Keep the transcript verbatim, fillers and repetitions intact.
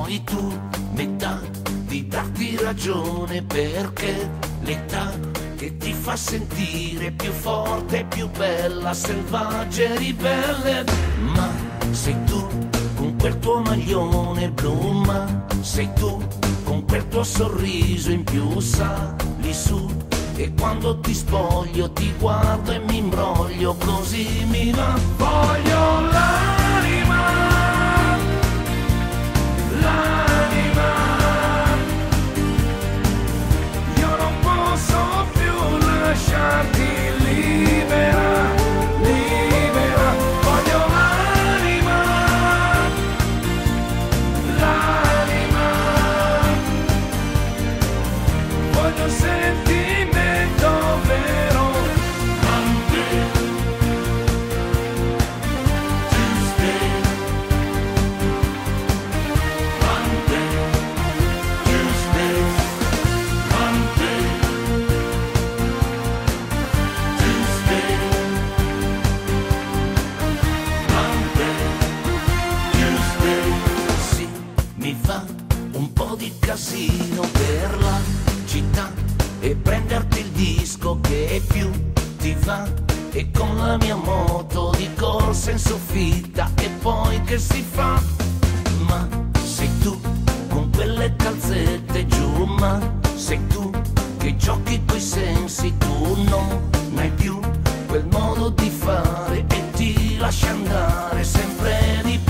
poi tu metà di darti ragione, perché l'età che ti fa sentire più forte, più bella, selvaggia e ribelle. Ma sei tu con quel tuo maglione blu, ma sei tu con quel tuo sorriso in più, sali su e quando ti spoglio ti guardo e mi imbroglio, così mi va. Voglio l'anima, l'anima, io non posso più lasciarti libera, libera. Voglio l'anima, l'anima, voglio sentimento vero. Monday, Tuesday, Monday, Tuesday, Monday, Tuesday, Monday, Tuesday. Sì, mi fa un po' di casino per la città e prenderti il disco che più ti va, e con la mia moto di corsa in soffitta, e poi che si fa? Ma sei tu con quelle calzette giù, ma sei tu che giochi coi sensi, tu non hai più quel modo di fare e ti lasci andare sempre di più.